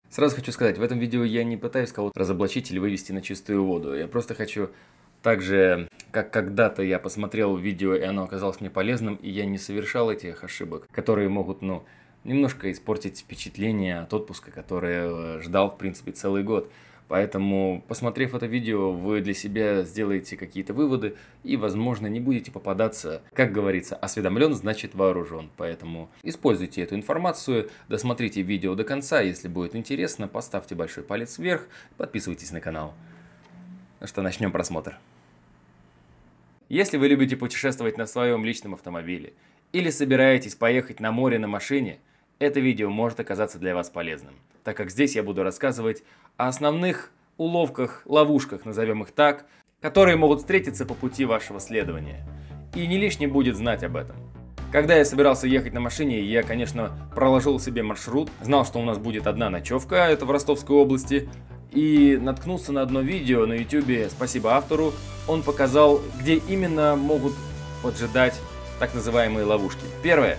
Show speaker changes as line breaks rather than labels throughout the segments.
Сразу хочу сказать, в этом видео я не пытаюсь кого-то разоблачить или вывести на чистую воду. Я просто хочу так же, как когда-то я посмотрел видео, и оно оказалось мне полезным, и я не совершал этих ошибок, которые могут, немножко испортить впечатление от отпуска, которое ждал, в принципе, целый год. Поэтому, посмотрев это видео, вы для себя сделаете какие-то выводы и, возможно, не будете попадаться, как говорится, осведомлен, значит вооружен. Поэтому используйте эту информацию, досмотрите видео до конца, если будет интересно, поставьте большой палец вверх, подписывайтесь на канал. Ну что, начнем просмотр. Если вы любите путешествовать на своем личном автомобиле или собираетесь поехать на море на машине, это видео может оказаться для вас полезным, так как здесь я буду рассказывать о основных уловках, ловушках, назовем их так, которые могут встретиться по пути вашего следования. И не лишним будет знать об этом. Когда я собирался ехать на машине, я, конечно, проложил себе маршрут, знал, что у нас будет одна ночевка, это в Ростовской области, и наткнулся на одно видео на YouTube, спасибо автору, он показал, где именно могут поджидать так называемые ловушки. Первое.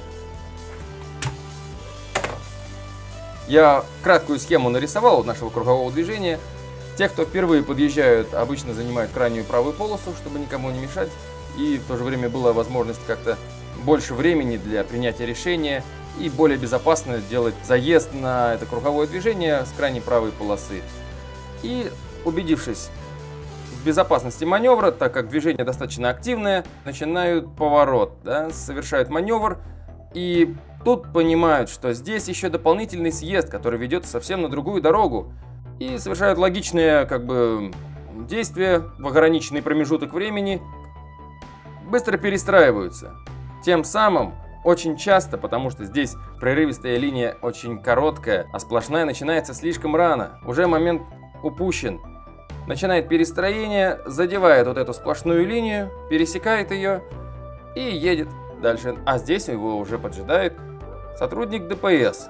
Я краткую схему нарисовал нашего кругового движения. Те, кто впервые подъезжают, обычно занимают крайнюю правую полосу, чтобы никому не мешать. И в то же время была возможность как-то больше времени для принятия решения и более безопасно делать заезд на это круговое движение с крайней правой полосы. И убедившись в безопасности маневра, так как движение достаточно активное, начинают поворот, совершают маневр и тут понимают, что здесь еще дополнительный съезд, который ведет совсем на другую дорогу, и совершают логичные действия в ограниченный промежуток времени, быстро перестраиваются. Тем самым очень часто, потому что здесь прерывистая линия очень короткая, а сплошная начинается слишком рано, уже момент упущен. Начинает перестроение, задевает вот эту сплошную линию, пересекает ее и едет дальше. А здесь его уже поджидает сотрудник ДПС.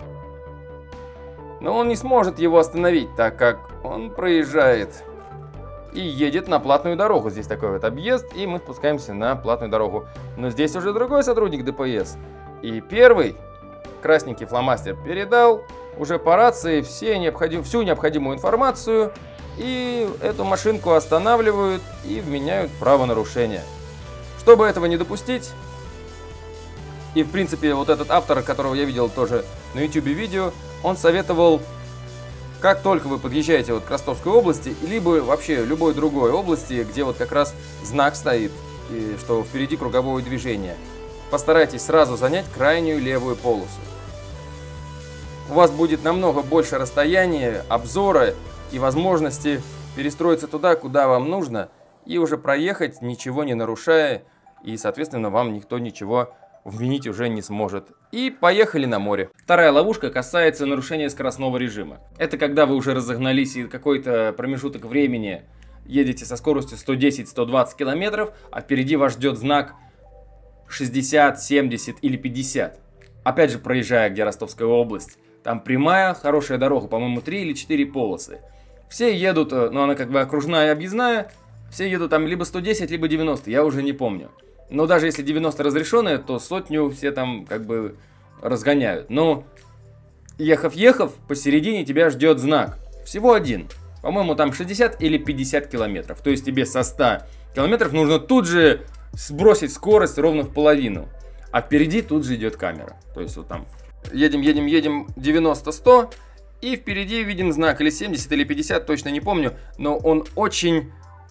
Но он не сможет его остановить, так как он проезжает и едет на платную дорогу. Здесь такой вот объезд, и мы спускаемся на платную дорогу. Но здесь уже другой сотрудник ДПС. И первый красненький фломастер передал уже по рации всю необходимую информацию, и эту машинку останавливают и вменяют правонарушение. Чтобы этого не допустить, и в принципе вот этот автор, которого я видел тоже на YouTube видео, он советовал, как только вы подъезжаете к Ростовской области, либо вообще любой другой области, где вот как раз знак стоит, и что впереди круговое движение, постарайтесь сразу занять крайнюю левую полосу. У вас будет намного больше расстояния, обзора и возможности перестроиться туда, куда вам нужно, и уже проехать, ничего не нарушая, и, соответственно, вам никто ничего вменить уже не сможет. И поехали на море. Вторая ловушка касается нарушения скоростного режима. Это когда вы уже разогнались и какой-то промежуток времени едете со скоростью 110-120 км, а впереди вас ждет знак 60, 70 или 50. Опять же, проезжая где Ростовская область, там прямая, хорошая дорога, по-моему, 3 или 4 полосы. Все едут, она как бы окружная и объездная, все едут там либо 110, либо 90, я уже не помню. Но даже если 90 разрешенные, то сотню все там как бы разгоняют. Но ехав, посередине тебя ждет знак. Всего один. По-моему, там 60 или 50 километров. То есть тебе со 100 километров нужно тут же сбросить скорость ровно в половину. А впереди тут же идет камера. То есть вот там едем 90-100. И впереди виден знак или 70, или 50, точно не помню. Но он очень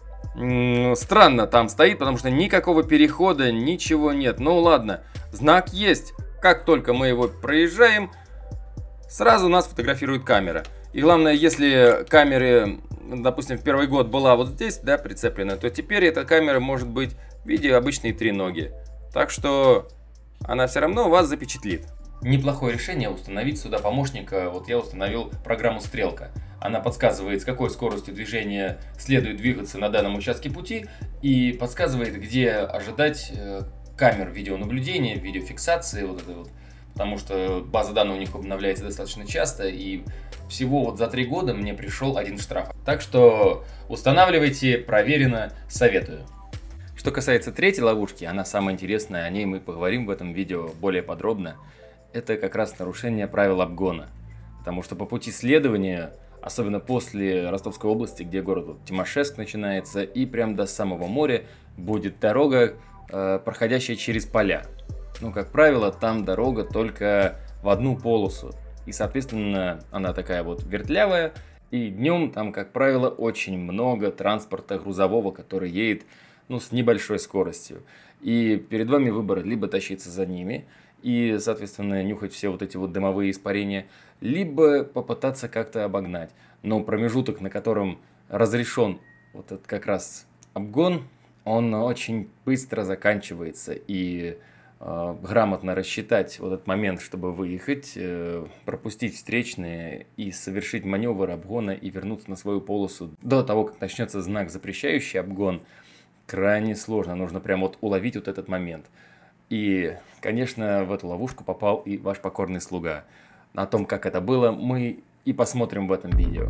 странно там стоит, потому что никакого перехода, ничего нет. Ну ладно, знак есть. Как только мы его проезжаем, сразу нас фотографирует камера. И главное, если камеры, допустим, в первый год была вот здесь, прицеплена, то теперь эта камера может быть в виде обычной треноги. Так что она все равно вас запечатлит. Неплохое решение установить сюда помощника. Вот я установил программу «Стрелка». Она подсказывает, с какой скоростью движения следует двигаться на данном участке пути и подсказывает, где ожидать камер видеонаблюдения, видеофиксации, потому что база данных у них обновляется достаточно часто, и всего за 3 года мне пришел 1 штраф. Так что устанавливайте, проверено, советую. Что касается третьей ловушки, она самая интересная, о ней мы поговорим в этом видео более подробно. Это как раз нарушение правил обгона. Потому что по пути следования, особенно после Ростовской области, где город вот Тимашевск начинается, и прям до самого моря будет дорога, проходящая через поля. Ну, как правило, там дорога только в одну полосу. И, соответственно, она такая вот вертлявая. И днем там, как правило, очень много транспорта грузового, который едет, ну, с небольшой скоростью. И перед вами выбор: либо тащиться за ними и, соответственно, нюхать все вот эти вот дымовые испарения, либо попытаться как-то обогнать. Но промежуток, на котором разрешен вот этот как раз обгон, он очень быстро заканчивается. И грамотно рассчитать вот этот момент, чтобы выехать, пропустить встречные и совершить маневр обгона и вернуться на свою полосу до того, как начнется знак, запрещающий обгон, крайне сложно. Нужно прям вот уловить вот этот момент. И, конечно, в эту ловушку попал и ваш покорный слуга. О том, как это было, мы и посмотрим в этом видео.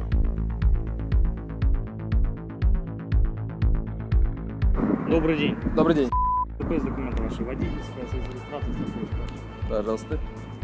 Добрый день.
Добрый день.
Какой документ вашей водительства, регистрации, страховочка?
Пожалуйста.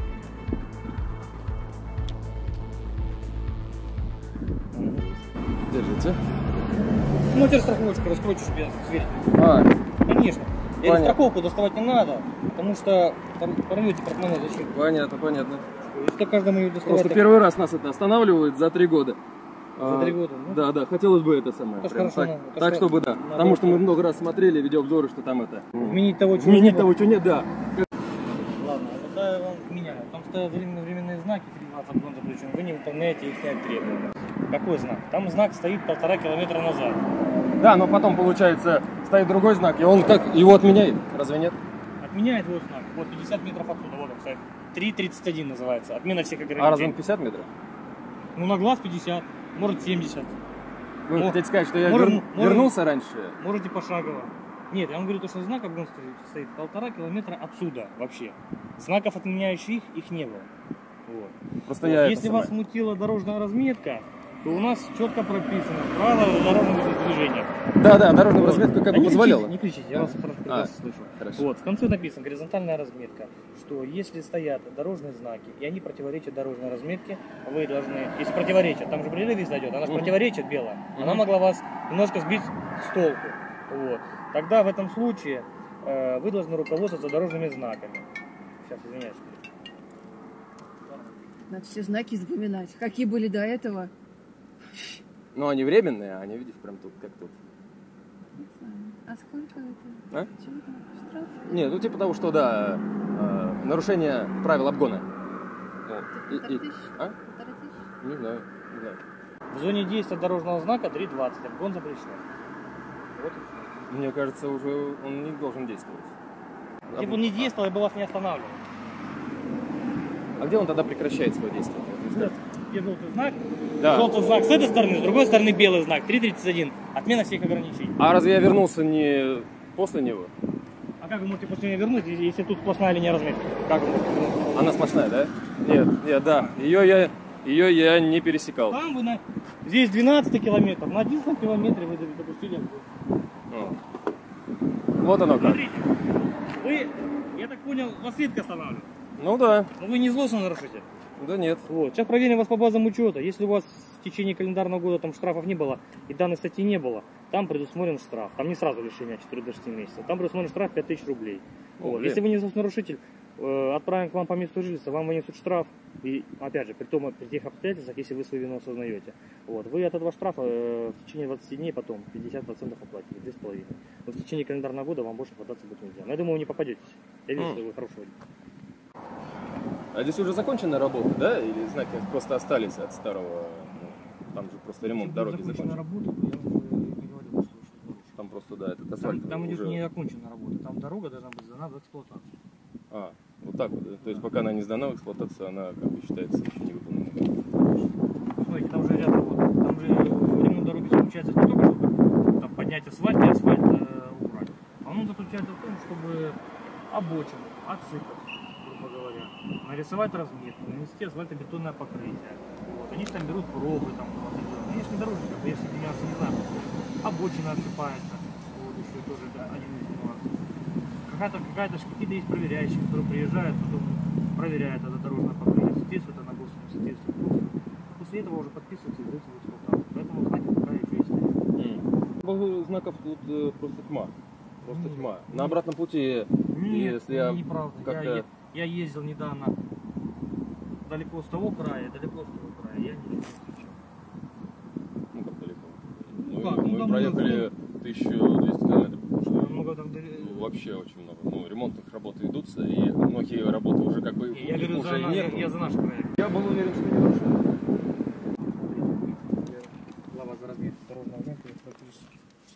Держите.
Ну, теперь страховочку раскройте, чтобы я сверить. Конечно. Я страховку доставать не надо, потому что порвете портмоне зачем?
Понятно, понятно.
Если каждому ее доставать...
Просто первый раз нас это останавливают за 3 года.
За 3 года, ну?
Да, хотелось бы это самое.
Это
Прям
хорошо,
так, чтобы да. Потому что мы много раз смотрели видеообзоры, что там это...
Вменить того, чего
Вменить
нет.
того, чего нет, да.
Ладно, тогда я вам меняю. Там стоят временные знаки, 13 обгон запрещен. Вы не выполняете их требования. Какой знак? Там знак стоит 1,5 километра назад.
Да, но потом, получается, стоит другой знак, и он как его отменяет. Разве нет?
Отменяет его знак. Вот 50 метров отсюда, вот он стоит. 3,31 называется. Отмена всех ограничений.
А разве он 50 метров?
Ну, на глаз 50, может 70.
Вы хотите сказать, что я
Может,
вернулся раньше?
Можете пошагово. Нет, я вам говорю, что знак обгон стоит 1,5 километра отсюда вообще. Знаков, отменяющих их не было. Вот.
Просто
Вот.
я
Если вас смутила дорожная разметка, то у нас четко прописано правила дорожного движения.
Да, дорожную разметку как бы позволяла.
Не кричите, я вас прекрасно слышу.
Хорошо.
Вот, в конце написано горизонтальная разметка, что если стоят дорожные знаки, и они противоречат дорожной разметке, вы должны, если противоречат, там же прерывист идет, она же противоречит белая, она могла вас немножко сбить с толку. Вот. Тогда в этом случае вы должны руководствоваться дорожными знаками. Сейчас, извиняюсь.
Надо все знаки запоминать. Какие были до этого?
Ну, они временные, а они, видишь, прям тут, как тут.
А сколько это?
А?
Чего там? Штраф?
Нет, ну типа того, что да, нарушение правил обгона. Вот.
Полторы тысячи?
А?
1500?
Не знаю.
В зоне действия дорожного знака 3,20, обгон запрещен. Вот и все.
Мне кажется, уже он не должен действовать.
Если бы он не действовал, я бы вас не останавливал.
А где он тогда прекращает свое действие?
Вот, где желтый знак,
Да.
желтый знак с этой стороны, с другой стороны белый знак, 3,31, отмена всех ограничений.
А разве я вернулся не после него?
А как вы можете после нее вернуть, если тут сплошная линия разметки? Как вы можете вернуть?
Она сплошная, да? Нет, да. Ее я не пересекал.
Там вы здесь 12 километр, на 11 километре вы допустили.
Вот оно как.
Смотрите, вы, я так понял, вас редко останавливают.
Ну да.
Но вы не злостный нарушитель.
Да нет.
Вот. Сейчас проверим вас по базам учета. Если у вас в течение календарного года там штрафов не было и данной статьи не было, там предусмотрен штраф. Там не сразу лишение 4 до 6 месяцев. Там предусмотрен штраф 5000 рублей. Вот. Если вы не злостный нарушитель, отправим к вам по месту жительства, вам вынесут штраф. И опять же, при тех обстоятельствах, если вы свою вину осознаете. Вот. Вы от этого штрафа в течение 20 дней потом 50% оплатите, 2,5. Но в течение календарного года вам больше хвататься будет нельзя. Но я думаю, вы не попадетесь. Я вижу, что вы хороший водитель.
А здесь уже закончена работа, да? Или знаки просто остались от старого? Ну, там же просто ремонт дороги закончен.
Работа, то я бы не говорил, что
Там просто, да, этот асфальт.
там идет
уже...
не оконченная работа, там дорога должна быть сдана в эксплуатацию.
А, вот так вот, да? То есть пока она не сдана в эксплуатацию, она как бы считается еще не выполнена.
Смотрите, там уже ряд работ. Там же ремонт дороги заключается не только, чтобы там, поднять асфальт и асфальт убрать. А он заключается в том, чтобы обочину отсыпать, грубо говоря, нарисовать разметку, нанести асфальтобетонное покрытие. Вот. Они же там берут пробы, там, они же не дорожники, я все нюансы не знаю. Обочина отсыпается, вот еще тоже да, один из нюансов. Какие-то есть проверяющие, которые приезжают, потом проверяют это дорожное покрытие, соответствует она соответствует. После этого уже подписывается и сдается в эксплуатацию. Поэтому знаки пока еще есть.
Знаков тут просто тьма. Просто тьма. На обратном пути, если я
неправда.
как-то...
Я ездил недавно далеко с того края, далеко с того края. Я ничего не встречал.
Ну как далеко?
как, ну,
Мы
там
проехали 1200 километров.
Много там
Вообще очень много. Ну, ремонтных работ ведутся, и многие работы уже как бы
Я говорю,
уже нет.
я за наш край.
Я был уверен, что не нарушено.
Глава за разметку дорожного знака практически.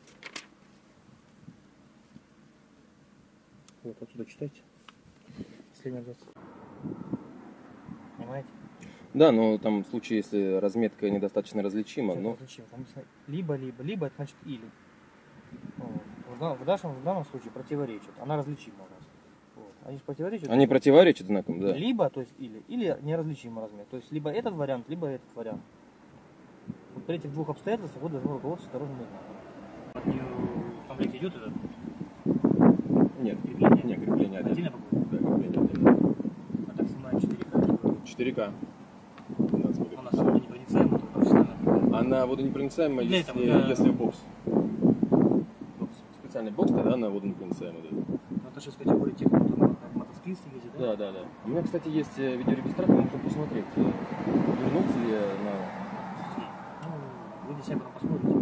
Вот отсюда читайте. Последний абзац. Понимаете?
Да, но там в случае, если разметка недостаточно различима, но...
Зачем? Там написано либо, это значит или. Вот. В данном случае противоречит. Она различима у нас. Вот. Они же противоречат.
Они противоречат знаком, да.
Либо, то есть или неразличимый размер. То есть либо этот вариант, либо этот вариант. Вот при этих двух обстоятельствах вы должны руководствоваться дорожным знаком. Там где идет этот?
Нет,
Крепление?
нет, крепление отдельно.
Отдельно покупать?
Да, крепление отдельно.
А так снимает 4К.
4К.
Она сама непроницаема, только профессионально.
Она водонепроницаемая,
Для
если,
этого, да.
если бокс. Специальный бокс, тогда она водонепроницаемая, да.
Ну это же с категории тех, кто на мотоциклисты ездит, да?
Да. У меня, кстати, есть видеорегистратор, можно посмотреть, вернулся ли я на...
Ну, вы для себя потом посмотрите.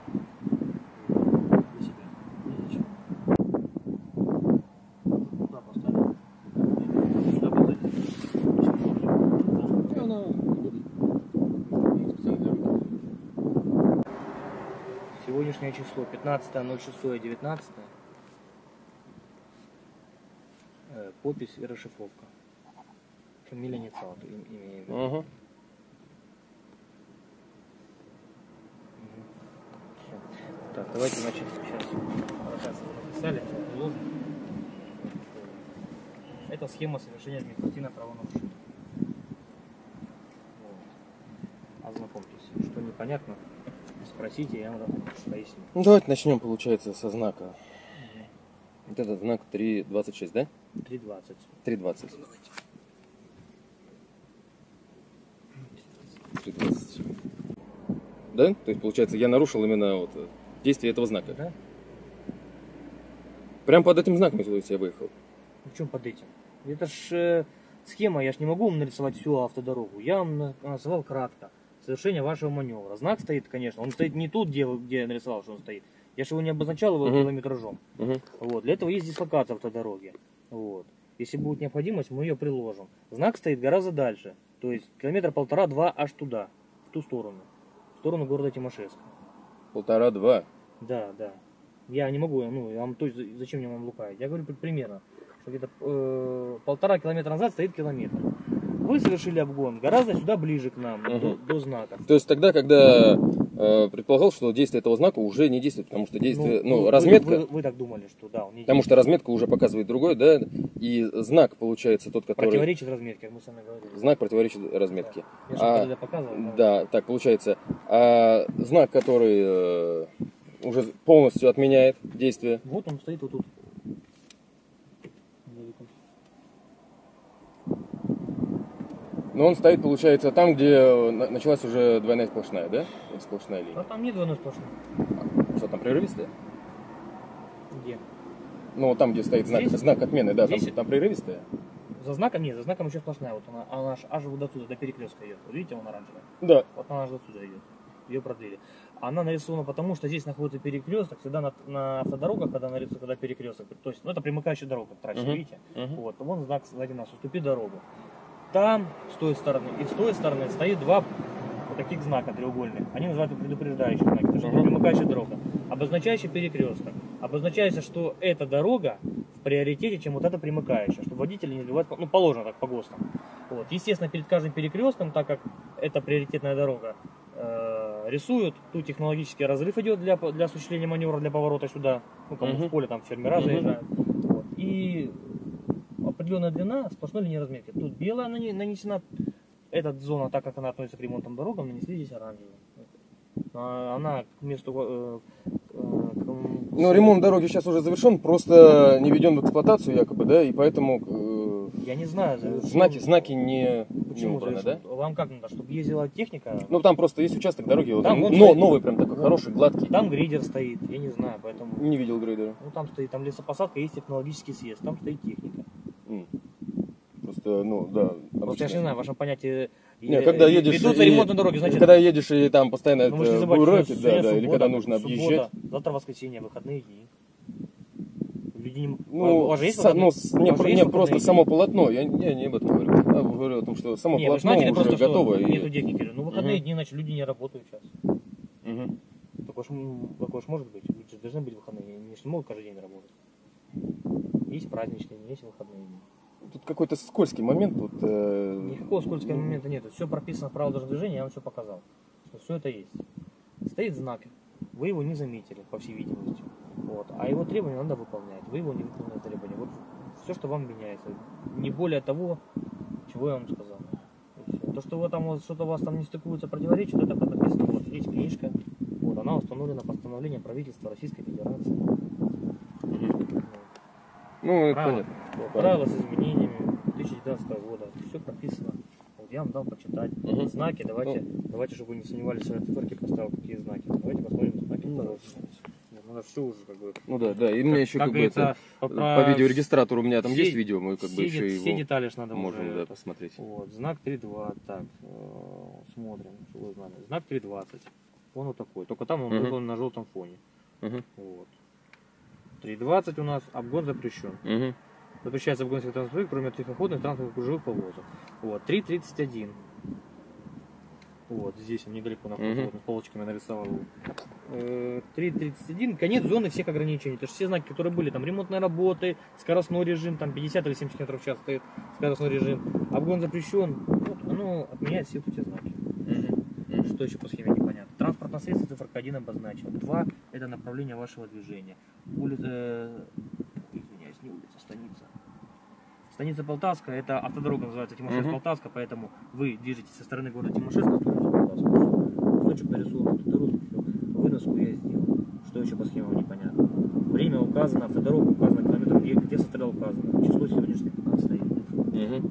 Для себя. Незачем. Куда поставить? Сюда поставить.
Она специально для руки.
Сегодняшнее число 15.06.19. Подпись и расшифровка. Фамилия инициал, имя.
Ага.
Всё. Так, давайте, значит, сейчас написали, уложим. Это схема совершения административного правонарушения. Вот. Ознакомьтесь. Что непонятно, спросите, я вам поясню.
Ну, давайте начнем, получается, со знака. Вот этот знак 3.26, да?
3.20.
3.20. 3.20. Да? То есть, получается, я нарушил именно вот действие этого знака.
Да?
Прям под этим знаком, если я выехал.
В чем под этим? Это ж схема, я ж не могу вам нарисовать всю автодорогу. Я вам нарисовал кратко. Совершение вашего маневра. Знак стоит, конечно, он стоит не тут, где я нарисовал, что он стоит. Я же его не обозначал его километражом. Вот. Для этого есть дислокация автодороги. Вот. Если будет необходимость, мы ее приложим. Знак стоит гораздо дальше. То есть километра 1,5-2 аж туда, в ту сторону. В сторону города Тимошевска.
1,5-2.
Да. Я не могу, я вам, то есть, зачем мне вам лукавить? Я говорю примерно, что где-то 1,5 километра назад стоит километр. Вы совершили обгон гораздо сюда ближе к нам, до знака.
То есть тогда, когда предполагал, что действие этого знака уже не действует, потому что действие, разметка...
Вы так думали, что да, он не
Потому что разметка уже показывает другой, да, и знак получается тот, который...
противоречит разметке, как мы с вами говорили.
Знак противоречит разметке.
Я же когда показывал.
Да, так получается. А знак, который уже полностью отменяет действие.
Вот он стоит вот тут.
Но он стоит, получается, там, где началась уже двойная сплошная, да? Сплошная линия.
А там нет двойной сплошной.
Что там, прерывистая?
Где?
Ну, там, где стоит
Здесь?
знак отмены, да,
Здесь?
там прерывистая.
За знаком нет, за знаком еще сплошная. Вот она аж вот отсюда, до перекрестка идет. Вот видите, он оранжевая?
Да.
Вот она аж отсюда идет. Ее продлили. Она нарисована потому, что здесь находится перекресток. Всегда на автодорогах, когда нарисуется, когда перекресток, то есть, это примыкающая дорога к трассе, видите? Вот, вон знак сзади нас, уступи дорогу. Там, с той стороны и с той стороны стоит два вот таких знака треугольных. Они называются предупреждающие знаки, потому что это примыкающая дорога. Обозначающий перекресток. Обозначается, что эта дорога в приоритете, чем вот эта примыкающая, чтобы водители не сбивать, положено так по ГОСТам. Вот. Естественно, перед каждым перекрестком, так как это приоритетная дорога, рисуют, тут технологический разрыв идет для осуществления маневра, для поворота сюда, кому в поле там фермера заезжают. Вот. И определенная длина сплошной линии разметки. Тут белая нанесена, эта зона, так как она относится к ремонтным дорогам, нанесли здесь оранжевую. Она к месту...
Ну, ремонт дороги сейчас уже завершен, просто не введен в эксплуатацию якобы, да, и поэтому
Я не знаю.
Знаки не
Почему
убраны, да?
завершен? Вам как надо, чтобы ездила техника?
Ну там просто есть участок дороги, вот,
Там он
но
стоит.
новый прям такой, хороший, гладкий.
Там грейдер стоит, я не знаю, поэтому...
Не видел грейдера.
Ну там стоит, там лесопосадка, есть технологический съезд, там стоит техника.
Просто, ну, да.
Просто я же не знаю, в вашем понятии...
Не, когда едешь
ведутся
и-
ремонтные дороги, значит...
Когда едешь и там постоянно
Ну, вы же не
это
забывайте,
бураки,
сегодня
да, или
суббота,
когда нужно объезжать.
суббота, завтра воскресенье, выходные дни. Люди не...
Ну,
у вас же есть
са-
выходные?
ну,
У
не,
вас же есть
не
выходные
просто
дни?
само полотно, я не об этом говорю. Я говорю о том, что само
Не, вы
полотно
знаете ли
уже
просто, что
готово. и-
нету техники? Ну, выходные
Мгм.
дни, значит, люди не работают сейчас.
Мгм.
Такое ж может быть. Люди же должны быть выходные, они же не могут каждый день работать. Есть праздничные дни, есть выходные дни.
Тут какой-то скользкий момент. Вот,
Никакого скользкого момента нет. Все прописано в правилах дорожного движения, я вам все показал. Что все это есть. Стоит знак, вы его не заметили, по всей видимости. Вот. А его требования надо выполнять. Вы его не выполняете требования. Вот все, что вам меняется. Не более того, чего я вам сказал. И всё. То, что вы там вот, что-то у вас там не стыкуется, противоречит, это прописано. Вот есть книжка. Вот, она установлена постановлением правительства Российской Федерации.
ну, это
Правила.
понятно.
Вот, правила с изменениями 2019 года. Все прописано. Вот я вам дал почитать.
Мгм.
Знаки, давайте, чтобы вы не сомневались, что я циферки поставил, какие знаки. Давайте посмотрим знаки.
Ну,
пожалуйста. Нет, надо все уже как бы.
Ну да, да. И у меня еще как бы это по видеорегистратору у меня там
все-
есть видео, мы как бы
все,
еще
все
его
детали ж надо
можем
уже.
да, посмотреть.
Вот, знак 3.2, так, смотрим, что вы знали. Знак 3.20, он вот такой, только там он
Мгм.
выполнен на желтом фоне.
Мгм.
Вот. 3.20 у нас, обгон запрещен.
Мгм.
Запрещается обгон всех транспортных, кроме тихоходных транспортных кружевых повозок. Вот, 3.31. Вот, здесь он недалеко находится,
Мгм.
вот, полочками нарисовал. 3.31, конец зоны всех ограничений. То есть все знаки, которые были, там ремонтные работы, скоростной режим, там 50 или 70 км в час стоит скоростной режим, обгон запрещен, вот, оно отменяет все эти знаки.
Мгм.
Что еще по схеме непонятно? Транспортное средство циферка 1 обозначил. 2 это направление вашего движения. Улица, извиняюсь, не улица, станица. Станица Полтавская, это автодорога называется Тимошевск-Полтавска, поэтому вы движетесь со стороны города Тимошевска в сторону Полтавска. Кусочек нарисован автодорогу, все. Выноску я сделал. Что еще по схемам непонятно? Время указано, автодорога указана, километр, где стрела указано. Число сегодняшних стоит.
Мгм.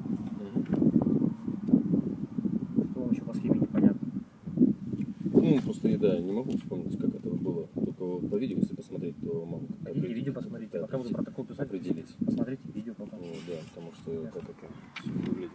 Что вам еще по схеме непонятно?
Ну, просто я, да, не могу вспомнить, как это было. Только по видео, если посмотреть, то могу. как-то
Пойдите
определить,
видео посмотрите,
да,
пока буду протокол писать,
определить.
посмотрите видео потом.
Ну, да, потому что как это всё выглядит.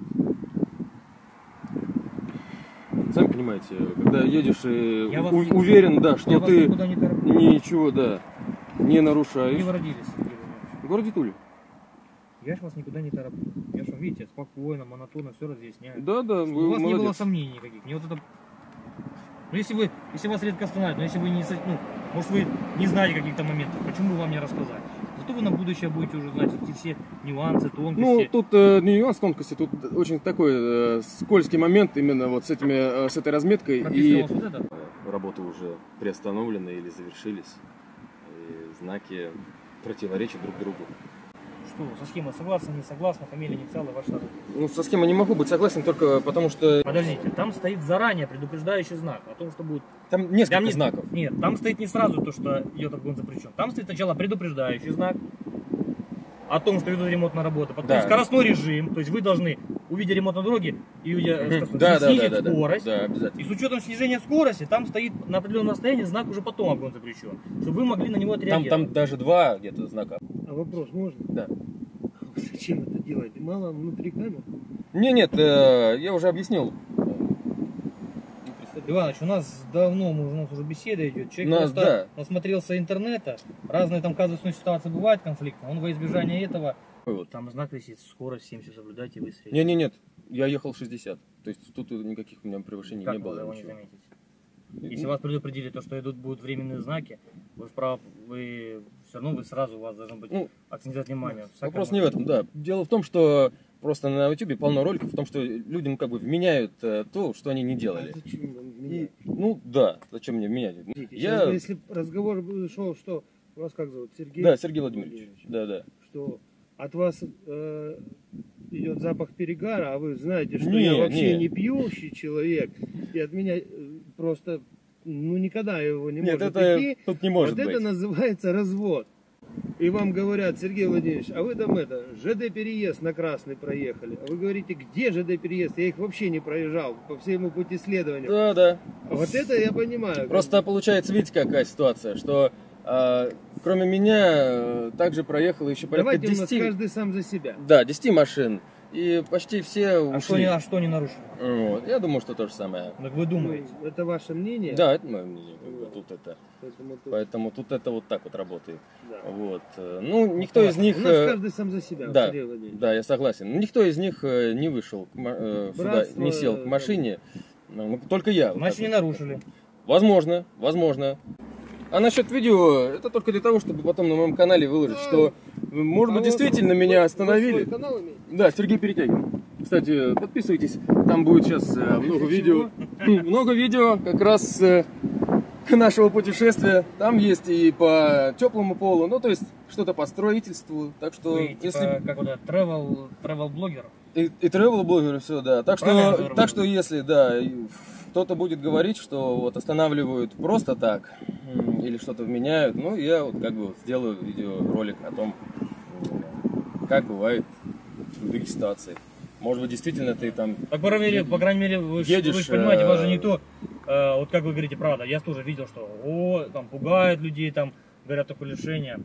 Сами понимаете, когда едешь и
Я вас-
уверен, да, что
Я вас
ты
никуда не тороплю.
ничего, да, не
Где
нарушаешь.
вы родились, Игорь Иванович?
В городе Туле.
Я ж вас никуда не тороплю. Я ж вам, видите, спокойно, монотонно все разъясняю.
Да, да,
Чтобы
вы
у вас не было
молодец.
сомнений никаких. Мне вот это... Ну, если вас редко останавливают, но если вы не... Ну, может, вы не знаете каких-то моментов, почему бы вам не рассказать? Зато вы на будущее будете уже знать эти все нюансы,
Ну,
тонкости.
тут не нюанс тонкости, тут очень такой скользкий момент именно вот с этой разметкой.
Прописано у
И
вас вот это?
работы уже приостановлены или завершились. И знаки противоречат друг другу.
Что, со схемой согласны, не согласны, фамилия, инициалы, ваш адрес?
Ну, со схемой не могу быть согласен только потому, что
Подождите, там стоит заранее предупреждающий знак о том, что будет...
там несколько
Там не-
знаков.
Нет, там стоит не сразу то, что идет обгон запрещен. Там стоит сначала предупреждающий знак о том, что идут ремонтные работы. Потом
Да.
скоростной режим, то есть вы должны, увидя ремонт на дороге, и
Да,
снизить
да,
скорость.
Да, обязательно.
И с учетом снижения скорости, там стоит на определенном расстоянии знак уже потом обгон запрещен. Чтобы вы могли на него
Там,
отреагировать.
там даже два где-то знака.
А вопрос можно?
Да.
Зачем это делаете? Мало внутри камер?
Нет, я уже объяснил.
Иваныч, у нас давно, у нас уже беседа идет. Человек
У нас,
просто насмотрелся интернета. Разные там казусные ситуации бывают конфликтные. Он во избежание этого.
Вот.
Там знак висит, скорость 70 соблюдайте, вы средний.
Нет, я ехал 60. То есть тут никаких у меня превышений
Как
не
вы
было.
его не
ничего.
заметите? Если вас предупредили, то, что идут будут временные знаки, вы вправо, вы все равно вы сразу у вас должно быть
Ну,
акцентировать внимание.
Вопрос не в этом, да. Дело в том, что просто на YouTube полно роликов о том, что людям как бы вменяют то, что они не делали.
А зачем вам
И,
менять?
ну да, зачем мне менять?
Сейчас,
Я,
если разговор бы шел, что вас как зовут? Сергей?
да, Сергей Владимирович. Да.
Что от вас идет запах перегара, а вы знаете, что
Не,
я вообще
не.
не пьющий человек, и от меня просто, ну никогда его не
Нет,
может
это
идти.
тут не может
Вот
быть.
это называется развод. и вам говорят: Сергей Владимирович, а вы там ЖД переезд на красный проехали. А вы говорите: где ЖД переезд? Я их вообще не проезжал по всему пути следования.
Да, да.
А вот это я понимаю.
Просто получается, видите, какая ситуация, что кроме меня также проехало еще порядка
Давайте
10...
у нас каждый сам за себя.
Да, 10 машин. И почти все
А
ушли.
что они нарушили?
Вот. Я думаю, что то же самое.
Так вы думаете?
Ну, это ваше мнение?
Да, это мое мнение. как бы, Тут это.
Поэтому
Поэтому тут это вот так вот работает.
да.
Вот. Ну, никто из них...
У нас каждый сам за себя.
Да,
Сергей Владимирович.
да, я согласен. Но никто из них не вышел сюда,
Братство,
не сел к машине. Ну, только я. вот
Значит,
так
не
вот.
нарушили.
Возможно, возможно. А насчет видео, это только для того, чтобы потом на моем канале выложить, что, может быть, действительно меня остановили. Да, Сергей Перетягин. Кстати, подписывайтесь, там будет сейчас много видео. Много видео как раз нашего путешествия. Там есть и по теплому полу, ну, то есть что-то по строительству. Так что,
Вы, типа,
если...
как вот travel блогер.
И travel-блогеры, все, да. Так что, если, да, кто-то будет говорить, что вот останавливают просто так, или что-то вменяют, ну, я вот как бы вот сделаю видеоролик о том, как бывает в других ситуациях. Может быть, действительно ты там...
Так, по крайней мере, вы
едешь,
же понимаете, вас же не то, вот как вы говорите, правда, я тоже видел, что там пугают людей, там говорят такое лишение.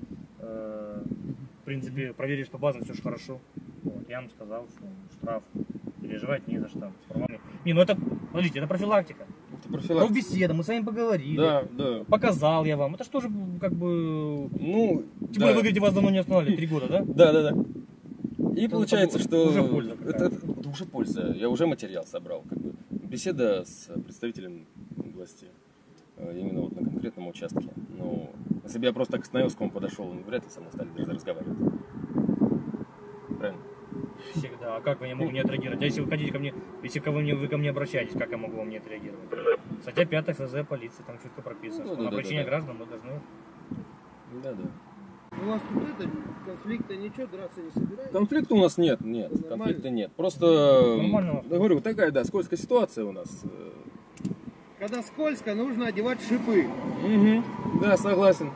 В принципе, проверишь по базам, все же хорошо. Вот, я вам сказал, что штраф, переживать не за что. Не, ну это, смотрите, это профилактика.
Это профилактика.
Ну, беседа, мы с вами поговорили.
Да, да.
Показал я вам. Это что же как бы...
Ну,
Тем более, вы говорите, вас давно не останавливали, 3 года, да?
Да, да, да. И получается, что
уже польза какая-то.
это уже польза. Я уже материал собрал. Как бы. Беседа с представителем власти именно вот на конкретном участке. Но если бы я просто так остановился, к вам подошел, ну, вряд ли со мной стали даже разговаривать. Правильно?
Всегда. А как вы не могу не отреагировать? А если вы хотите ко мне, если вы ко мне обращаетесь, как я могу вам не отреагировать? Статья 5 ФЗ полиции, там четко прописано, что на обращение граждан мы должны...
Да, да.
У вас тут конфликта ничего, драться не собираетесь?
Конфликта у нас нет,
Нормально?
конфликта нет. Просто,
Нормально у вас.
я говорю, такая, да, скользкая ситуация у нас.
Когда скользко, нужно одевать шипы.
Да, согласен.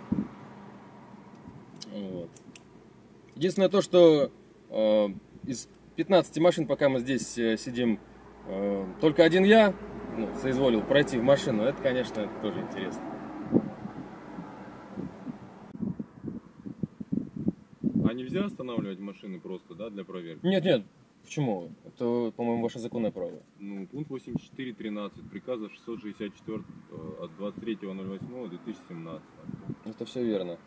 Вот. Единственное то, что из 15 машин, пока мы здесь сидим, только один я соизволил пройти в машину. Это, конечно, тоже интересно.
А нельзя останавливать машины просто, да, для проверки?
Нет, нет. Почему? Это, по-моему, ваше законное право.
Ну, пункт 84.13 приказа 664 от 23.08.2017.
Это все верно.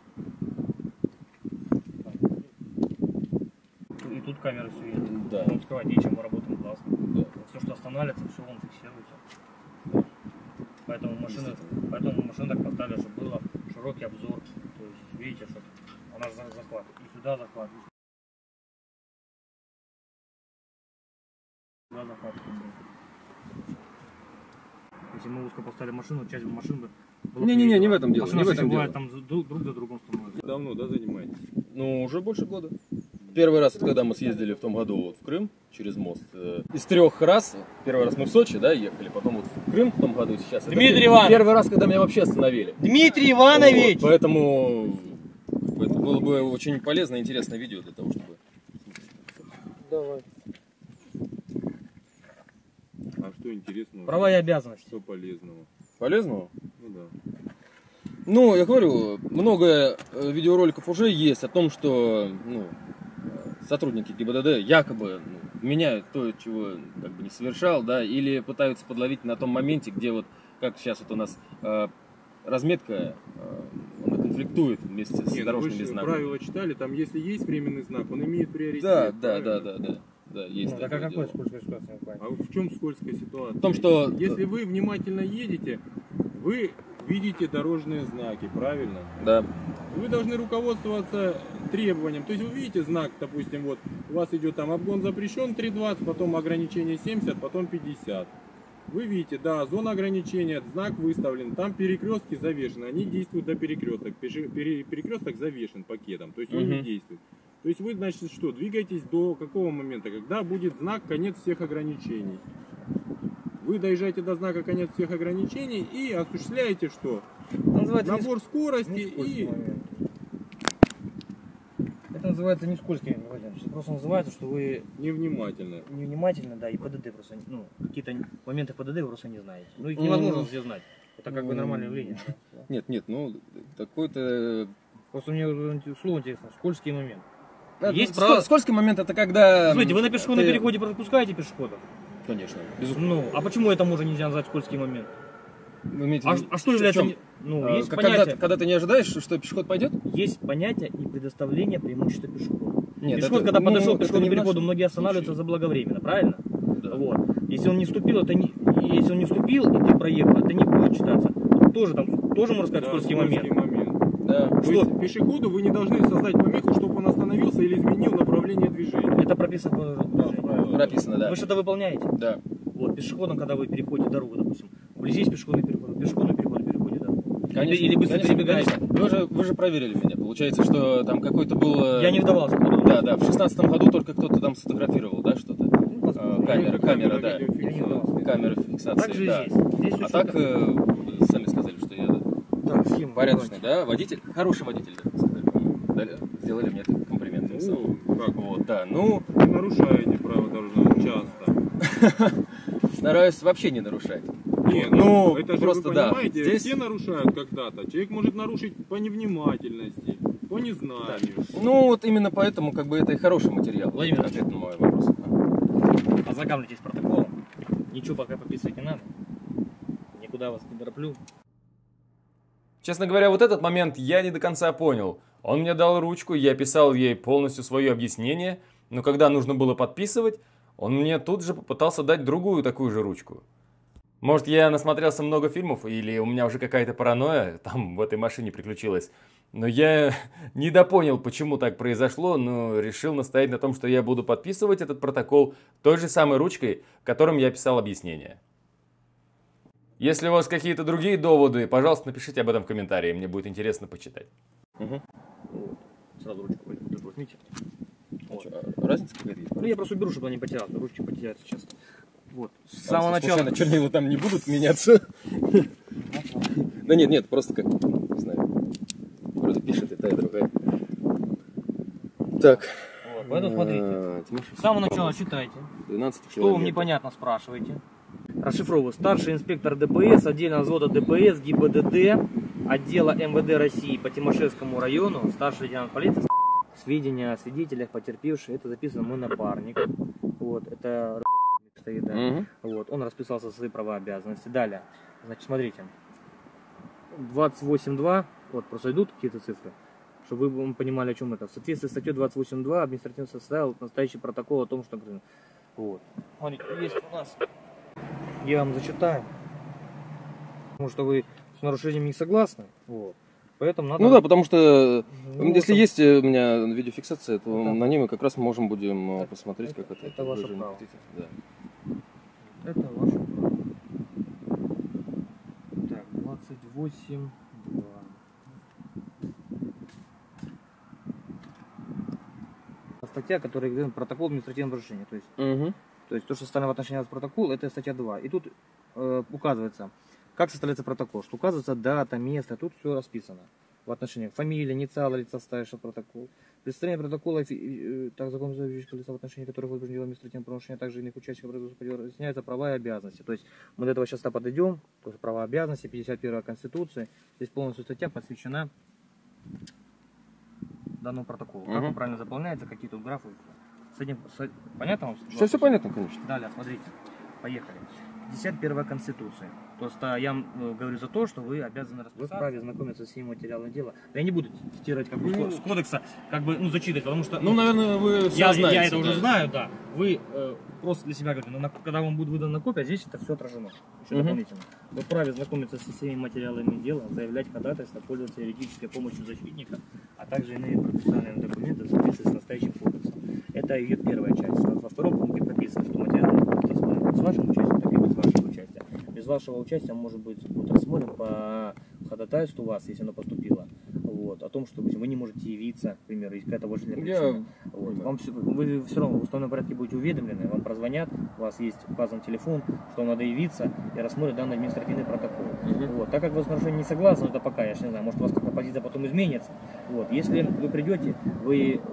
И тут камеры все есть.
Да.
Вам скрывать нечем, мы работаем классно.
Да.
Все, что останавливается, все вон фиксируется. Поэтому машины так поставили, чтобы было широкий обзор. То есть, видите, что у нас захват. И сюда захват. И сюда захват. Если мы узко поставили машину, часть машины...
Не в этом дело.
Машина
Не в этом
бывает,
дело.
там друг за другом становится.
Давно, да, занимаетесь?
Ну, уже больше года. Первый раз, когда мы съездили в том году вот в Крым через мост, из 3 раз, первый раз мы в Сочи, да, ехали, потом вот в Крым в том году, сейчас.
Дмитрий Иванович!
Первый раз, когда меня вообще остановили.
Дмитрий Иванович!
Вот, поэтому это было бы очень полезное и интересное видео для того, чтобы...
Давай.
А что интересного?
Права и обязанности.
Что полезного?
Полезного?
Ну да.
Ну, я говорю, много видеороликов уже есть о том, что сотрудники ГИБДД якобы меняют то, чего как бы не совершал, да, или пытаются подловить на том моменте, где вот, как сейчас вот у нас разметка, она конфликтует вместе с
Нет,
дорожными
вы же
знаками.
правила читали, там если есть временный знак, он имеет приоритет.
Да, есть
Так а
такое
какой
дело.
скользкая ситуация?
А в чем скользкая ситуация?
В том, что...
Если вы внимательно едете, вы видите дорожные знаки, правильно?
Да.
Вы должны руководствоваться требованием. То есть вы видите знак, допустим, вот у вас идет там обгон запрещен 3,20, потом ограничение 70, потом 50. Вы видите, да, зона ограничения, знак выставлен, там перекрестки завешены, они действуют до перекресток. Перекресток завешен пакетом, то есть он не действует. То есть вы, значит, что, двигаетесь до какого момента, когда будет знак «Конец всех ограничений». Вы доезжаете до знака «Конец всех ограничений» и осуществляете что?
Называется
Набор скорости и
называется не скользкий, Владимир. Это просто называется, что вы
Невнимательно.
невнимательны, да, и ПДД просто, ну, какие-то моменты ПДД вы просто не знаете. Ну, их невозможно все знать. Это как бы нормальное явление.
Нет, ну, такой-то...
Просто мне слово интересно, скользкий момент.
Есть скользкий момент, это когда...
Смотрите, вы на пешеходном переходе пропускаете пешеходов?
Конечно.
Ну, а почему это уже нельзя назвать скользкий момент?
Вы имеете
А,
в виду-
а что
в
является...
чем?
Ну, есть
Когда,
понятие...
когда ты не ожидаешь, что пешеход пойдет?
Есть понятие и предоставление преимущества пешеходу.
Нет,
Пешеход,
это-
когда
ну,
подошел к
это
пешеходному
не в
переходу,
нашем
многие останавливаются
случае.
заблаговременно, правильно?
Да.
Вот. Если он не вступил, это не... Если он не вступил, и ты проехал, это не будет считаться. Тут тоже можно сказать,
Да,
скользкий момент.
Да.
То
Что?
есть пешеходу вы не должны создать помеху, чтобы он остановился или изменил направление движения.
Это прописано в правилах.
Прописано, да.
Вы что-то выполняете?
Да.
Вот, пешеходом, когда вы переходите дорогу, допустим, вблизи есть пешеходный переход, пешеходный переход переходите дорогу.
Конечно,
Или быстро
конечно,
перебегаете.
конечно. Вы же проверили меня. Получается, что там какой-то был...
Я не вдавался.
Да, в 16-м году только кто-то там сфотографировал, да, что-то? Камера, да.
Я не вдавался.
Камера фиксации,
Так же и
да.
здесь. Здесь
А
очень
так, вы сами сказали, что я
так, схема.
порядочный, да, водитель, хороший водитель, да, сказали, по-моему. Дали- сделали мне этот комплимент. тем самым.
Как?
Вот, да, ну,
Вы нарушаете правила дорожного часто.
стараюсь вообще не нарушать.
Нет,
Ну,
это же
просто
вы
да,
понимаете,
здесь-
все нарушают когда-то. Человек может нарушить по невнимательности, по незнанию.
Ну, вот именно поэтому, как бы, это и хороший материал.
Владимир,
ответ на мой вопрос.
Ознакомьтесь с протоколом. Ничего пока подписывать не надо. Никуда вас не тороплю.
Честно говоря, вот этот момент я не до конца понял. Он мне дал ручку, я писал ей полностью свое объяснение, но когда нужно было подписывать, он мне тут же попытался дать другую такую же ручку. Может, я насмотрелся много фильмов, или у меня уже какая-то паранойя там в этой машине приключилась. Но я недопонял, почему так произошло, но решил настоять на том, что я буду подписывать этот протокол той же самой ручкой, которым я писал объяснение. Если у вас какие-то другие доводы, пожалуйста, напишите об этом в комментарии, мне будет интересно почитать.
Вот. Сразу ручку вот возьмите. Вот.
Разница какая-то есть?
Ну, я просто уберу, чтобы она не потерялась. Ручки потеряются часто. Вот. С
А,
самого начала...
случайно чернила там не будут меняться? Да нет, просто как, не знаю, вроде пишет и та, и другая. Так.
Вот, поэтому смотрите. С самого начала читайте.
12
Что вам непонятно, спрашивайте. Расшифровываю. Старший инспектор ДПС, отдельного взвода ДПС, ГИБДД, отдела МВД России по Тимошевскому району, старший лейтенант полиции. Сведения о свидетелях, потерпевших, это записан мой напарник. Вот, это стоит, да. Вот, он расписался свои права и обязанности. Далее, значит, смотрите. 28.2, вот, просто идут какие-то цифры, чтобы вы понимали, о чем это. В соответствии с статьей 28.2 административно составил настоящий протокол о том, что... Вот. Смотрите, есть у нас... Я вам зачитаю. Потому что вы с нарушением не согласны. Вот. Поэтому надо...
Ну да, потому что
Ну,
если
вот.
есть у меня видеофиксация, то
Это-
на ней мы как раз можем будем посмотреть, как это.
это ваше
движение.
право.
Да.
Это ваше право. Так, 28.2. Статья, которая говорит протокол административного нарушения. То есть то, что составлено в отношении вас протокол, это статья 2. И тут указывается, как составляется протокол, что указывается дата, место, тут все расписано. В отношениях фамилия, инициалы лица, ставившего протокол. Представление протокола, так закон заявляющих лица, в отношении которых возбуждено дело административного правонарушения, также иных участников производства по делу, разъясняются права и обязанности. То есть мы до этого сейчас подойдем, то есть права и обязанности, 51 Конституции. Здесь полностью статья посвящена данному протоколу. Как он правильно заполняется, какие тут графы. Понятно вам?
Все понятно, конечно.
Далее, смотрите, поехали. 51 Конституция. Просто я говорю за то, что вы обязаны расписаться. Вы вправе знакомиться с всеми материалами дела. Я не буду цитировать как бы с кодекса, как бы, зачитывать, потому что...
Ну, наверное, вы все
я
знаете.
это уже
да.
знаю, да. Вы просто для себя говорите, когда вам будет выдана копия, здесь это все отражено. Еще дополнительно. Вы вправе знакомиться со всеми материалами дела, заявлять ходатайство, пользоваться юридической помощью защитника, а также иные процессуальные документы в соответствии с настоящим кодексом. Это ее первая часть. Во втором пункте прописано, что материалы будут рассмотрены как с вашим участием, так и без вашего участия. Без вашего участия может быть рассмотрен по ходатайству вас, если оно поступило. Вот, о том, что вы не можете явиться, к примеру, есть какая-то уважительная причина. Вот, вы все равно в установленном порядке будете уведомлены, вам прозвонят, у вас есть указан телефон, что надо явиться и рассмотреть данный административный протокол. Вот, так как вы с нарушением не согласны, это пока, я же не знаю, может у вас какая-то позиция потом изменится. Вот, если вы придете, вы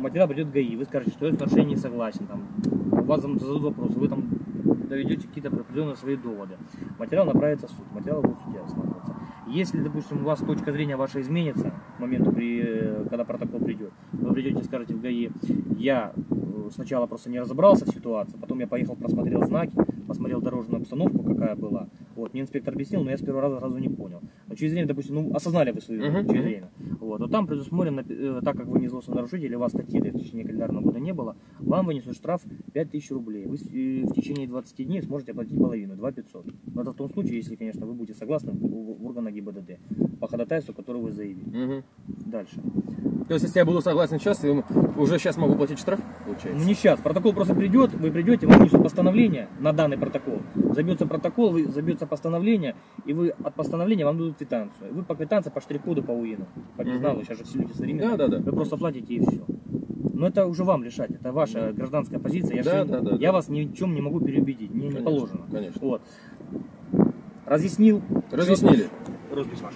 материал придет в ГАИ, вы скажете, что я с нарушением не согласен, там, у вас зададут вопрос, вы там доведете какие-то определенные свои доводы. Материал направится в суд, материал будет в суде останавливаться. Если, допустим, у вас точка зрения ваша изменится к моменту, когда протокол придет, вы придете и скажете в ГАИ, я сначала просто не разобрался в ситуации, потом я поехал, просмотрел знаки, посмотрел дорожную обстановку, какая была. Вот, мне инспектор объяснил, но я с первого раза сразу не понял. Но через время, допустим, осознали вы свою через время. Вот, то там предусмотрено, так как вы не злостный нарушитель, или вас статьи в течение календарного года не было, вам вынесут штраф 5000 рублей. Вы в течение 20 дней сможете оплатить половину, 2500. Но это в том случае, если, конечно, вы будете согласны в органах ГИБДД по ходатайству, которое вы заявили. Дальше.
То есть, если я буду согласен сейчас, я уже сейчас могу платить штраф, получается?
Ну не сейчас. Протокол просто придет, вы придете, вам внесут постановление на данный протокол. Забьется протокол, забьется постановление, и вы от постановления вам дадут квитанцию. Вы по квитанции, по штрих-коду, по УИНу, по безналу, сейчас же все люди современные.
Да.
Вы просто платите и все. Но это уже вам решать, это ваша гражданская позиция. Я вас ни в чем не могу переубедить, мне не положено.
Конечно.
Вот. Разъяснил.
Разъяснили.
Роспись ваша.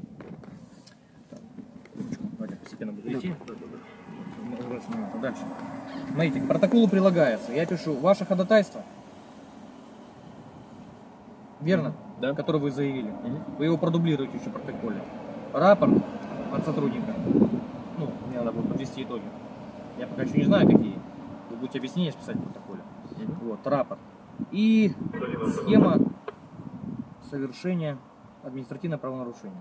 Давайте постепенно буду идти. Дальше. Смотрите, к протоколу прилагается. Я пишу ваше ходатайство. Верно?
Да.
Которое вы заявили. Вы его продублируете еще в протоколе. Рапорт от сотрудника. Ну, мне надо будет подвести итоги. Я пока еще не знаю, какие. Вы будете объяснения писать в протоколе. Вот, рапорт. И схема совершения административного правонарушения.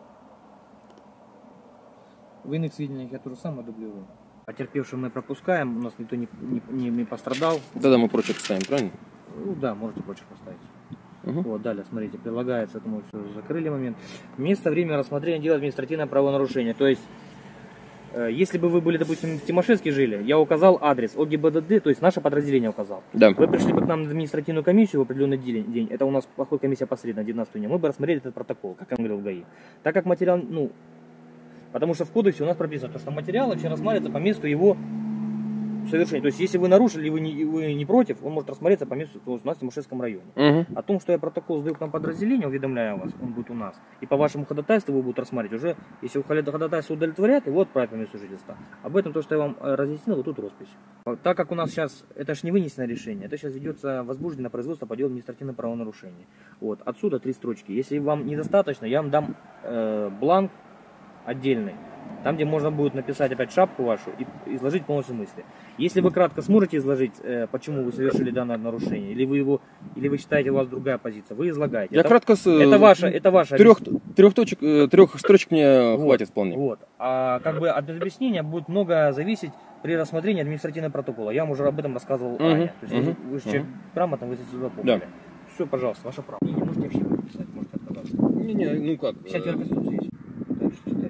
В иных сведениях я то же самое дублирую. Потерпевших мы пропускаем, у нас никто не пострадал.
Да, мы прочерк ставим, правильно?
Ну да, можете прочерк поставить. Вот, далее, смотрите, прилагается, это мы все закрыли момент. Место, время рассмотрения дела административное правонарушение. То есть, если бы вы были, допустим, в Тимошевске жили, я указал адрес ОГИБДД, то есть наше подразделение указал. Да. Вы пришли бы к нам на административную комиссию в определенный день, это у нас проходит комиссия посредственно, 19 июня, мы бы рассмотрели этот протокол, как он говорил в ГАИ. Так как материал, потому что в кодексе у нас прописано, что материал вообще рассматривается по месту его совершения. То есть, если вы нарушили, и вы не против, он может рассмотреться по месту у нас в Тимошевском районе. О том, что я протокол сдаю к нам подразделение, уведомляю вас, он будет у нас. И по вашему ходатайству вы будете рассматривать уже, если ходатайство удовлетворят, его отправят по месту жительства. Об этом то, что я вам разъяснил, вот тут роспись. Так как у нас сейчас, это ж не вынесенное решение, это сейчас ведется возбуждение производство по делу административного правонарушения. Вот, отсюда 3 строчки. Если вам недостаточно, я вам дам бланк отдельный. Там, где можно будет написать опять шапку вашу и изложить полностью мысли. Если вы кратко сможете изложить, почему вы совершили данное нарушение, или вы считаете, у вас другая позиция, вы излагаете.
Я кратко
это ваша
трех строчек мне хватит вполне.
Вот. А как бы от объяснения будет много зависеть при рассмотрении административного протокола. Я вам уже об этом рассказывал ранее. То есть, вы же человек грамотно, вы это запомнили. Да. Все, пожалуйста, ваше право. Не можете вообще написать, можете отказаться.
Ну как?
51 Конституции есть. Дальше читайте.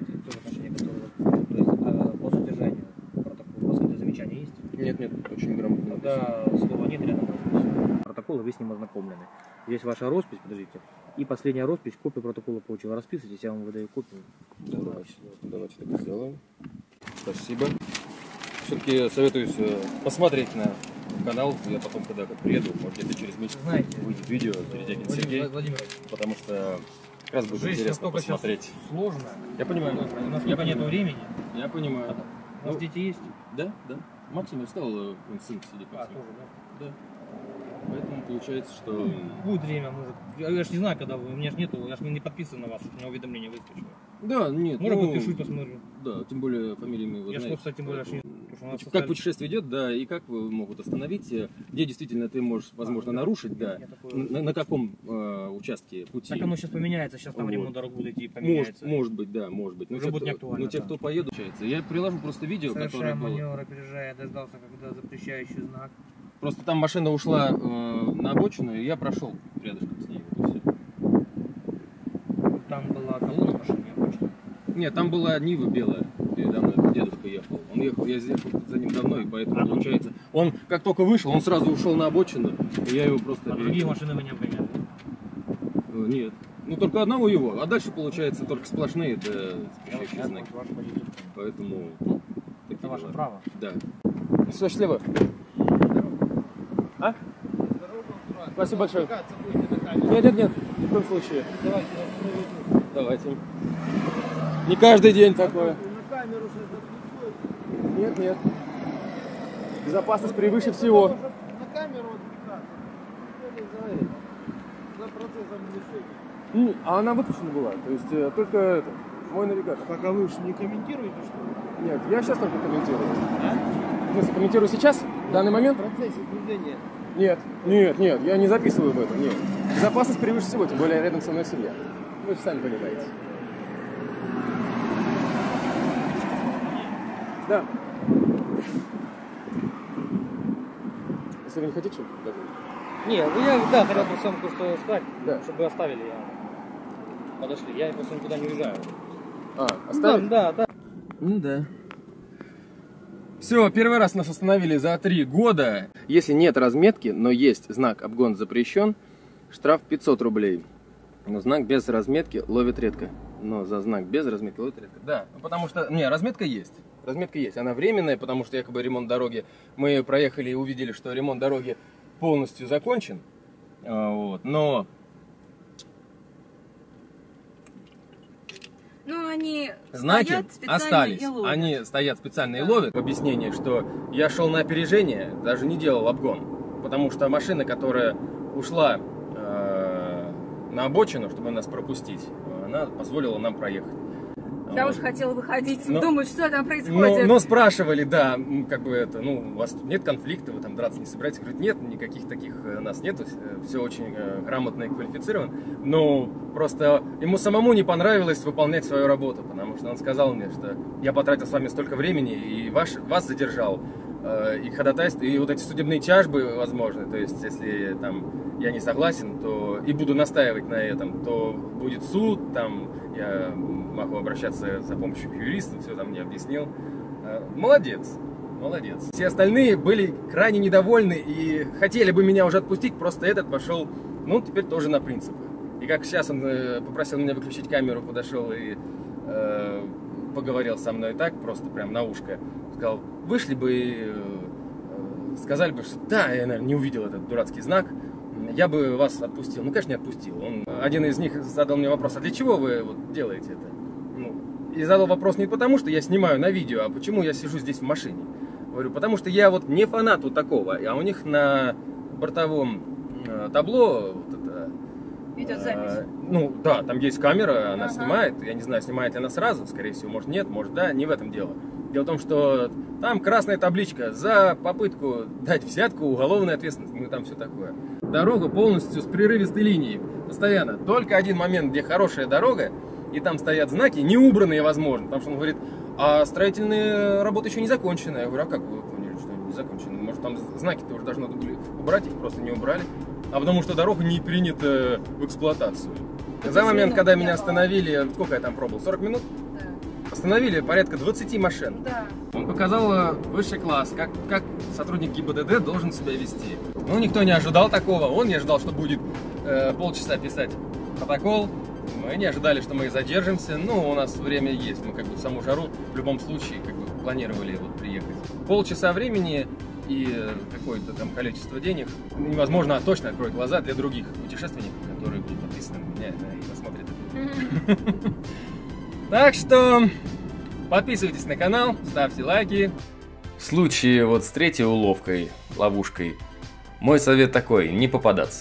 То есть по содержанию протокола у вас какие-то замечания есть?
Нет, очень грамотно.
Тогда слова нет, рядом роспись. Протоколы, вы с ним ознакомлены. Здесь ваша роспись, подождите. И последняя роспись, копию протокола получила. Расписывайтесь, я вам выдаю копию.
Давайте так сделаем. Спасибо. Все-таки советуюсь посмотреть на канал. Я потом, когда приеду, может где-то через месяц выйдет видео Передягин Сергей. Потому что как раз будет интересно посмотреть.
Сложно.
Я понимаю.
У нас пока нет времени.
Я понимаю.
У вас дети есть?
Да. Максим стал, сын сидит.
Тоже, да?
Да. Поэтому получается, что...
Будет время, может. Я ж не знаю, когда вы. У меня ж нету, я ж не подписан на вас, у меня уведомление выскочило.
Да, нет.
Может, подпишу и посмотрю.
Да, тем более фамилиями вы
знаете. Я ж просто, тем более,
как путешествие идет, да, и как вы могут остановить, где действительно ты можешь, возможно, нарушить, да, на каком участке пути.
Так оно сейчас поменяется, сейчас там ремонт дорог будет идти, поменяется.
Может быть, да, может быть.
Уже будет не актуально.
Но те, кто поедут, я приложу просто видео,
которое было... маневр, опережая, дождался, когда запрещающий знак.
Просто там машина ушла на обочину, и я прошел рядышком с ней, вот и все.
Там была колонна машины, обычно?
Нет, там была Нива белая, передо мной дедушка ехал. Он ехал, я ехал за ним давно, и поэтому получается... Он как только вышел, он сразу ушел на обочину, и я его просто...
А другие машины вы не обгоняли?
Нет. Ну только одного его, а дальше получается только сплошные, да, запрещающие знаки. Поэтому...
Это ваше право.
Да. Все, счастливо. А? Спасибо большое. Нет, ни в коем случае. Давайте. Не каждый день такое. Нет, нет. Безопасность превыше всего.
На камеру вот как раз. За процессом решения.
А она выключена была. То есть только это, мой навигатор.
Так, а вы же не комментируете, что ли?
Нет, я сейчас только комментирую. В смысле, комментирую сейчас? В данный момент?
В процессе движения.
Нет, нет, нет, я не записываю в этом, нет. Безопасность превыше всего, тем более рядом со мной семья. Вы же сами понимаете. Да. Если вы не хотите, чтобы готовить.
Не, я хотел просто вам кое-что сказать,
Да.
чтобы вы оставили, подошли. Я просто никуда не уезжаю.
Оставить?
Да.
Ну да. Все, первый раз нас остановили за 3 года. Если нет разметки, но есть знак «Обгон запрещен», штраф 500 рублей. Но знак без разметки ловит редко. Но за знак без разметки ловит редко. Да, потому что... Не, разметка есть. Разметка есть. Она временная, потому что якобы ремонт дороги... Мы проехали и увидели, что ремонт дороги полностью закончен. Вот, но...
Ну, они
Знаки
стоят специально
остались.
и ловят.
Они стоят специально и ловят. Объяснение, что я шел на опережение, даже не делал обгон. Потому что машина, которая ушла на обочину, чтобы нас пропустить, она позволила нам проехать.
Я
Вот.
уж хотела выходить,
Но-
думать, что там происходит.
Но спрашивали, да, как бы это, у вас тут нет конфликта, вы там драться не собираетесь? Говорит, нет, никаких таких у нас нету, все очень грамотно и квалифицировано. Но просто ему самому не понравилось выполнять свою работу, потому что он сказал мне, что я потратил с вами столько времени и вас задержал, и ходатайство, и вот эти судебные тяжбы возможны, то есть если там я не согласен, то и буду настаивать на этом, то будет суд, там я могу обращаться за помощью к юристу, все там мне объяснил. Молодец, молодец. Все остальные были крайне недовольны и хотели бы меня уже отпустить, просто этот пошел, теперь тоже на принципы. И как сейчас он попросил меня выключить камеру, подошел и поговорил со мной так, просто прям на ушко, сказал, вышли бы и сказали бы, что да, я, наверное, не увидел этот дурацкий знак, я бы вас отпустил. Ну, конечно, не отпустил. Один из них задал мне вопрос, а для чего вы вот делаете это? И задал вопрос не потому, что я снимаю на видео, а почему я сижу здесь в машине. Говорю, потому что я вот не фанат вот такого, а у них на бортовом табло вот это,
Идет запись.
Да, там есть камера, она снимает. Я не знаю, снимает ли она сразу, скорее всего, может нет, может да, не в этом дело. Дело в том, что там красная табличка за попытку дать взятку, уголовная ответственность, там все такое. Дорога полностью с прерывистой линией, постоянно. Только один момент, где хорошая дорога, и там стоят знаки, не убранные, возможно, потому что он говорит, а строительные работы еще не закончены. Я говорю, а как вы поняли, что они не закончены? Может, там знаки-то уже должны были убрать, их просто не убрали. А потому что дорога не принята в эксплуатацию. За момент, когда меня остановили, сколько я там пробовал, 40 минут?
Да.
Остановили порядка 20 машин.
Да.
Он показал высший класс, как сотрудник ГИБДД должен себя вести. Никто не ожидал такого, он не ожидал, что будет полчаса писать протокол. Мы не ожидали, что мы задержимся, у нас время есть, мы в саму жару в любом случае планировали приехать. Полчаса времени и какое-то там количество денег невозможно точно откроет глаза для других путешественников, которые будут подписаны на меня и посмотрят это. Так что подписывайтесь на канал, ставьте лайки.
В случае с третьей уловкой, ловушкой, мой совет такой, не попадаться.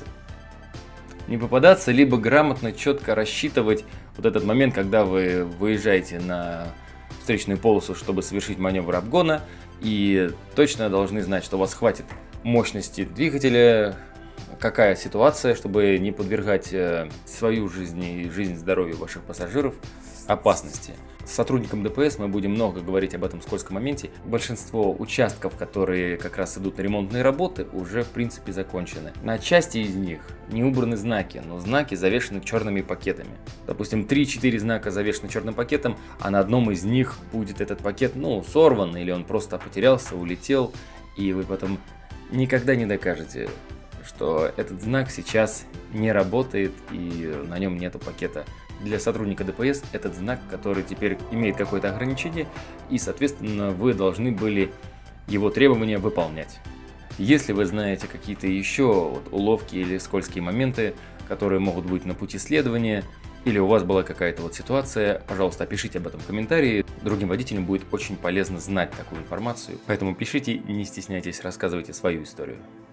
Не попадаться, либо грамотно, четко рассчитывать вот этот момент, когда вы выезжаете на встречную полосу, чтобы совершить маневр обгона, и точно должны знать, что у вас хватит мощности двигателя, какая ситуация, чтобы не подвергать свою жизнь и жизнь и здоровье ваших пассажиров опасности. С сотрудником ДПС мы будем много говорить об этом скользком моменте. Большинство участков, которые как раз идут на ремонтные работы, уже в принципе закончены. На части из них не убраны знаки, но знаки завешены черными пакетами. Допустим, 3-4 знака завешены черным пакетом, а на одном из них будет этот пакет, сорван, или он просто потерялся, улетел, и вы потом никогда не докажете, что этот знак сейчас не работает и на нем нету пакета. Для сотрудника ДПС этот знак, который теперь имеет какое-то ограничение, и, соответственно, вы должны были его требования выполнять. Если вы знаете какие-то еще уловки или скользкие моменты, которые могут быть на пути следования, или у вас была какая-то вот ситуация, пожалуйста, пишите об этом в комментарии. Другим водителям будет очень полезно знать такую информацию. Поэтому пишите, не стесняйтесь, рассказывайте свою историю.